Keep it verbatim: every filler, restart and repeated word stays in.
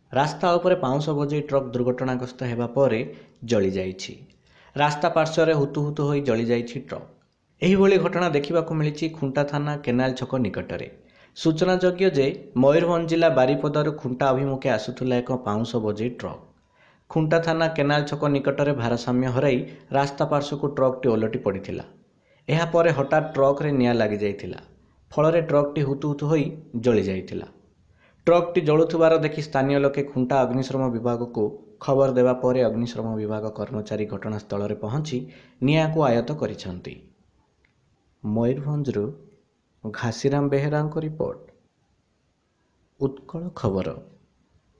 ରାସ୍ତା ଉପରେ ପାଉଁଶ ବୋଝେଇ ଟ୍ରକ୍ ଦୁର୍ଘଟଣାଗ୍ରସ୍ତ ହେବା ପରେ ଜଳିଯାଇଛି। ରାସ୍ତା ପାର୍ଶ୍ୱରେ ହୁତୁ ହୁତୁ ହୋଇ ଜଳିଯାଇଛି ଟ୍ରକ୍। ଏହିଭଳି ଘଟଣା ଦେଖିବାକୁ ମିଳିଛି ଖୁଣ୍ଟା ଥାନା କେନାଲ ଛକ ନିକଟରେ। ସୂଚନାଯୋଗ୍ୟ ଯେ ମୟୂରଭଞ୍ଜ ଜିଲ୍ଲା ବାରିପଦାରୁ ଖୁଣ୍ଟା ଅଭିମୁଖେ ଆସୁଥିଲା ଏକ ପାଉଁଶ ବୋଝେଇ ଟ୍ରକ୍। ଖୁଣ୍ଟା ଥାନା କେନାଲ ଛକ ନିକଟରେ ଭାରସାମ୍ୟ ହରାଇ ରାସ୍ତା ପାର୍ଶ୍ୱକୁ ଟ୍ରକ୍ଟି ଓଲଟି ପଡ଼ିଥିଲା। ଏହାପରେ ହଠାତ୍ ଟ୍ରକ୍ରେ ନିଆଁ ଲାଗିଯାଇଥିଲା। ଫଳରେ ଟ୍ରକ୍ଟି ହୁତୁ ହୁତୁ ହୋଇ ଜଳିଯାଇଥିଲା। ଟ୍ରକ୍ଟି ଜଳୁଥିବାର ଦେଖି ସ୍ଥାନୀୟ ଲୋକେ ଖୁଣ୍ଟା ଅଗ୍ନିଶମ ବିଭାଗକୁ ଖବର ଦେବା ପରେ ଅଗ୍ନିଶମ ବିଭାଗ କର୍ମଚାରୀ ଘଟଣାସ୍ଥଳରେ ପହଞ୍ଚି ନିଆଁକୁ ଆୟତ୍ତ କରିଛନ୍ତି। ମୟୂରଭଞ୍ଜରୁ ଘାସିରାମ ବେହେରାଙ୍କ ରିପୋର୍ଟ, ଉତ୍କଳ ଖବର।